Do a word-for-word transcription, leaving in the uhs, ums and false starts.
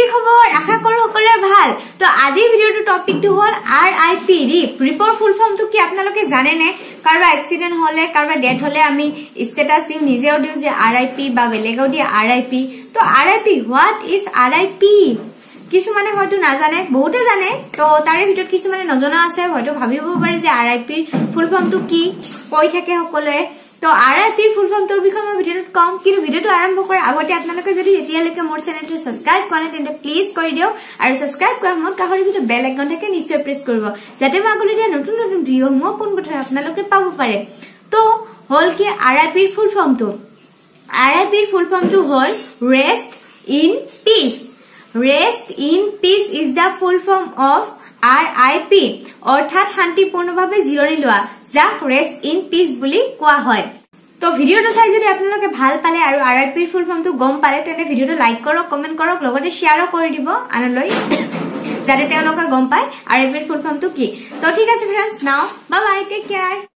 খবৰ আশা কৰো সকলোৰে ভাল তো আজি ভিডিওটো টপিকটো হল আৰআইপি ৰিপ ৰিপৰ ফুল ফর্মটো কি আপোনালোকে জানে নে কাৰবা এক্সিডেন্ট হলে কাৰবা ডেথ হলে আমি স্ট্যাটাস দিও নিজেও দিও যে আৰআইপি বা বেলেগও দি আৰআইপি তো আৰআইপি হোৱাট ইজ আৰআইপি কিছু মানে হয়তো না জানে বহুতে জানে তো তাৰে ভিতৰত কিছু মানে নজনা আছে হয়তো ভাবিব পাৰে যে আৰআইপি ফুল ফর্মটো কি কৈ থাকে সকলোৱে তো আৰআইপি ফুল ফর্মটোৰ বিষয়ে মই ভিডিওত কম কিন্তু ভিডিওটো আৰম্ভ কৰাৰ আগতে আপোনালোকে যদি এতিয়ালৈকে মোৰ চেনেলটো সাবস্ক্ৰাইব কৰা নাই তেন্তে প্লিজ কৰি দিও আৰু সাবস্ক্ৰাইব কৰা মোৰ কাষৰে যিটো বেল আইকন থাকে নিশ্চয় প্ৰেছ কৰিব যাতে মই আগলৈ দিয়া নতুন নতুন ভিডিও মই পোন কথা আপোনালোকে পাব পাৰে তো হল কি আৰআইপি ফুল ফর্মটো আৰআইপি ফুল ফর্মটো হল rest in peace rest in peace is the full form of RIP অৰ্থাৎ শান্তিপূৰ্ণভাৱে জিৰণি লোৱা যাক ৰেষ্ট ইন পিস বুলি কোৱা হয় তো ভিডিওটো চাই যদি আপোনালোকে ভাল পালে আৰু আৰআইপি ফুল ফর্মটো গম পালে তেনে ভিডিওটো লাইক কৰক কমেন্ট কৰক লগতে শেয়াৰও কৰি দিব আনলৈ যাতে তেওঁলোকে গম পায় আৰআইপি ফুল ফর্মটো কি তো ঠিক আছে ফ্ৰেন্ডস নাও বাই বাই টেক কেয়াৰ